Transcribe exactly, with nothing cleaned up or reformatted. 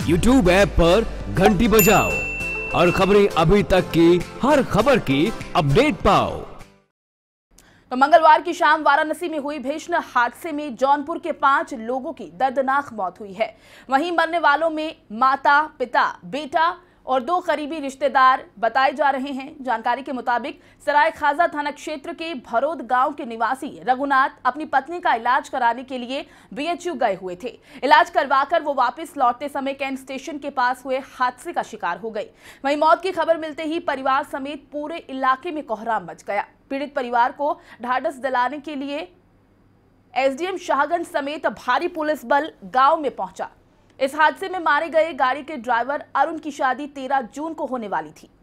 YouTube app पर घंटी बजाओ और खबरें अभी तक की हर खबर की अपडेट पाओ। तो मंगलवार की शाम वाराणसी में हुई भीषण हादसे में जौनपुर के पांच लोगों की दर्दनाक मौत हुई है। वहीं मरने वालों में माता, पिता, बेटा और दो करीबी रिश्तेदार बताए जा रहे हैं। जानकारी के मुताबिक सराय खाजा थाना क्षेत्र के भरोद गांव के निवासी रघुनाथ अपनी पत्नी का इलाज कराने के लिए बीएचयू गए हुए थे। इलाज करवाकर वो वापस लौटते समय कैंट स्टेशन के पास हुए हादसे का शिकार हो गई। वहीं मौत की खबर मिलते ही परिवार समेत पूरे इलाके में कोहराम मच गया। पीड़ित परिवार को ढांढस दिलाने के लिए एसडीएम शाहगंज समेत भारी पुलिस बल गांव में पहुंचा। इस हादसे में मारे गए गाड़ी के ड्राइवर अरुण की शादी तेरह जून को होने वाली थी।